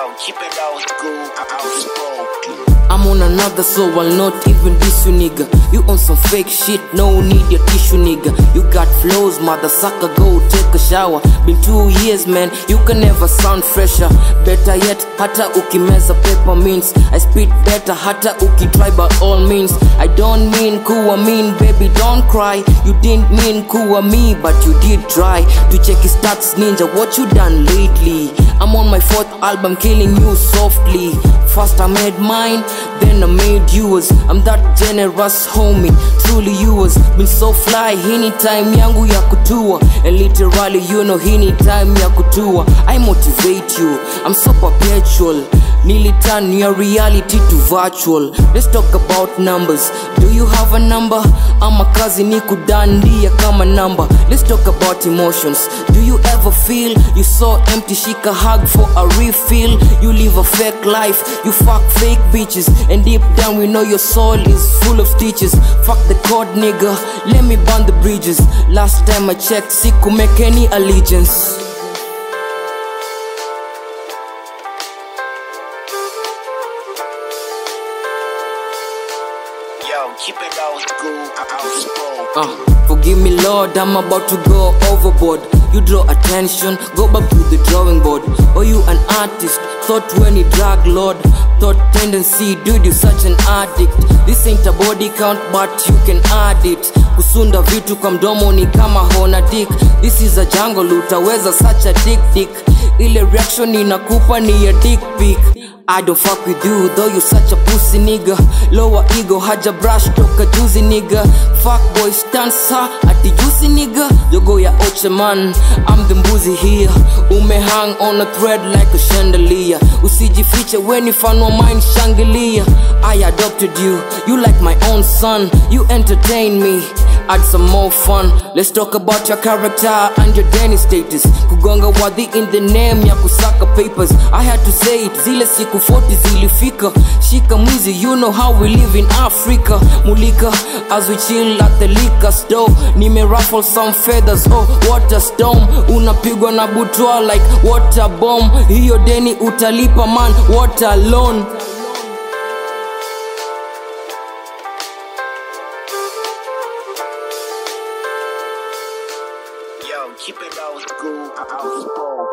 Yo, keep it old school, outspoken. I'm on another, so I'll not even diss you, nigga. You on some fake shit, no need your tissue, nigga. You got flows, mother sucker, go take a shower. Been 2 years, man, you can never sound fresher. Better yet, hata ukimeza peppermints. I spit better, hata ukitry by all means. I don't mean kuwa mean, baby, don't cry. You didn't mean kuwa me, but you did try to check his stats, ninja, what you done lately. I'm on my 4th album, killing you softly. First I made mine, then I made yours. I'm that generous, homie, truly yours. Been so fly, hini time yangu ya kutua. And literally, you know, hini time ya kutua. I motivate you, I'm so perpetual. Nearly turn your reality to virtual. Let's talk about numbers. Do you have a number? I'm a cousin nikudandia kama number. Let's talk about emotions. Do you ever feel you so empty, shake a hug for a refill? You live a fake life, you fuck fake bitches, and deep down we know your soul is full of stitches. Fuck the code, nigga, let me burn the bridges. Last time I checked, siku make any allegiance. Yo, keep it old school, outspoken. Forgive me, Lord, I'm about to go overboard. You draw attention, go back to the drawing board. Oh, you an artist, thought when you drag lord. Thought tendency, dude, you such an addict. This ain't a body count, but you can add it. Kusunda vitu kwa mdomo ni kama hona dick. This is a jungle, utaweza such a dick. Ile reaction inakupa ni ya dick pic. I don't fuck with you, though you such a pussy nigga. Lower ego, haja brush, toka juicy nigga. Fuck boy, stanza, ati juicy nigga. Yogo ya oche man, I'm the mbuzi here. Hang on a thread like a chandelier. Usijifiche when you fan of mine shangilia. I adopted you, you like my own son. You entertain me, add some more fun. Let's talk about your character and your Danny status. Kugonga wadhi in the name ya kusaka papers. I had to say it, zile siku 40 zilifika. Shika mwizi, you know how we live in Africa. Mulika, as we chill at the liquor store. Nime ruffle some feathers, oh what a storm. Unapigwa na butwa like water bomb. Hiyo deni utalipa man, what a loan. Yo, keep it old school, outspoken.